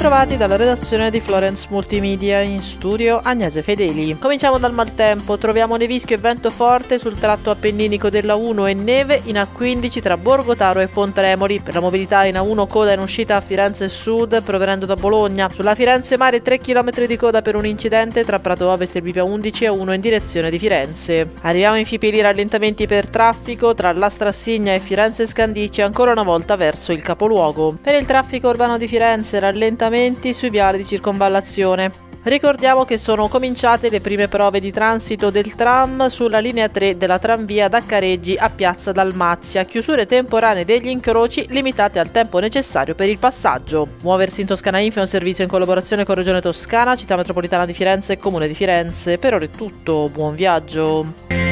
bentrovati dalla redazione di Florence Multimedia, in studio Agnese Fedeli. Cominciamo dal maltempo, troviamo nevischio e vento forte sul tratto appenninico della 1 e neve in A15 tra Borgotaro e Pontremoli. Per la mobilità in A1 coda in uscita a Firenze Sud provenendo da Bologna. Sulla Firenze Mare 3 km di coda per un incidente tra Prato Ovest e Bivia 11 e A1 in direzione di Firenze. Arriviamo in Fipili, rallentamenti per traffico tra la Strassigna e Firenze Scandicci ancora una volta verso il capoluogo. Per il traffico urbano di Firenze rallentamenti sui viali di circonvallazione. Ricordiamo che sono cominciate le prime prove di transito del tram sulla linea 3 della tranvia da Careggi a Piazza Dalmazia, chiusure temporanee degli incroci limitate al tempo necessario per il passaggio. Muoversi in Toscana Inf è un servizio in collaborazione con Regione Toscana, Città Metropolitana di Firenze e Comune di Firenze. Per ora è tutto, buon viaggio!